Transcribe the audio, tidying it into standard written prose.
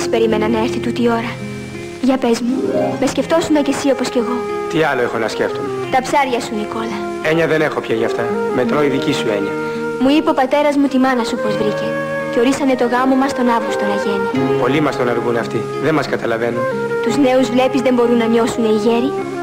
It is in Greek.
Πόσες περίμενα να έρθει τούτη η ώρα. Για πες μου, με σκεφτόσουνα κι εσύ όπως κι εγώ? Τι άλλο έχω να σκέφτομαι? Τα ψάρια σου, Νικόλα. Έννοια δεν έχω πια γι' αυτά. Με τρώει δική σου έννοια. Μου είπε ο πατέρας μου τη μάνα σου πως βρήκε. Και ορίσανε το γάμο μας τον Αύγουστο να γίνει. Πολλοί μας τον αργούν αυτοί. Δεν μας καταλαβαίνουν. Τους νέους βλέπεις δεν μπορούν να νιώσουν οι γέροι.